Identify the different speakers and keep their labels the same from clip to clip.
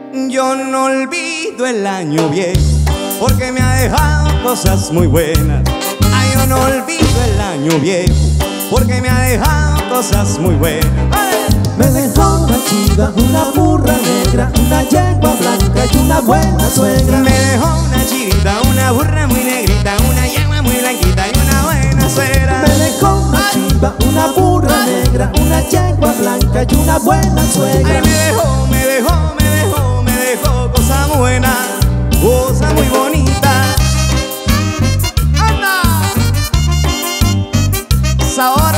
Speaker 1: Yo no olvido el año viejo porque me ha dejado cosas muy buenas. Ay, yo no olvido el año viejo porque me ha dejado cosas muy buenas.
Speaker 2: Me dejó una chiva, una burra negra, una yegua blanca y una buena suegra.
Speaker 1: Me dejó una chivita, una burra muy negrita, una yegua muy blanquita y una buena suegra.
Speaker 2: Me dejó una chiva, una burra negra, una yegua blanca y una buena suegra.
Speaker 1: Ay, me dejó, me dejó, me dejó, me dejó cosa buena, cosa muy bonita. ¡Anda! Sabor.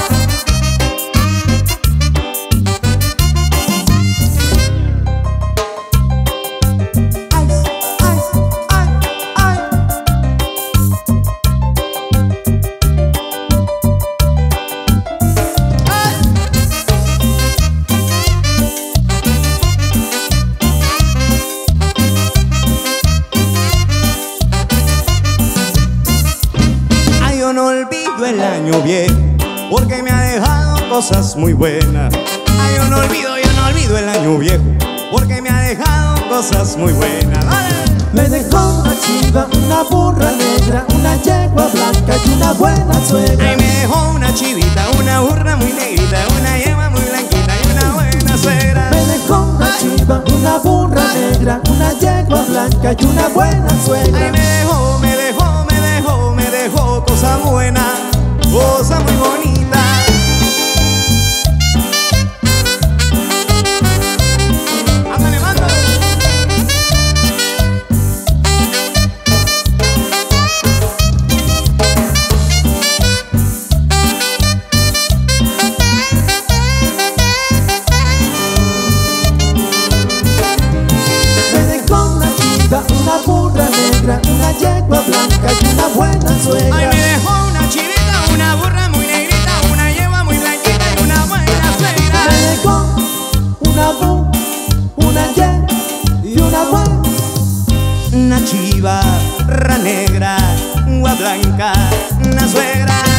Speaker 1: Yo no olvido el año viejo porque me ha dejado cosas muy buenas. Ay, yo no olvido el año viejo porque me ha dejado cosas muy buenas. ¡Dale!
Speaker 2: Me dejó una chiva, una burra negra, una yegua blanca y una buena suegra.
Speaker 1: Ay, me dejó una chivita, una burra muy negrita, una yegua muy blanquita y una buena suegra.
Speaker 2: Me dejó una chiva, una burra negra, una yegua blanca y una buena suegra.
Speaker 1: Ay, me dejó, me dejó, me dejó, me dejó cosa buena, cosa muy bonita. ¡Ándale, mando!
Speaker 2: Me dejó una chiva, una burra negra, una yegua blanca y una buena suegra.
Speaker 1: Ay, me dejó una chivita, una burra muy negrita, una yegua muy blanquita y una buena suegra.
Speaker 2: Me dejó una yegua y una buena.
Speaker 1: Una chiva, ra negra, agua blanca, una suegra.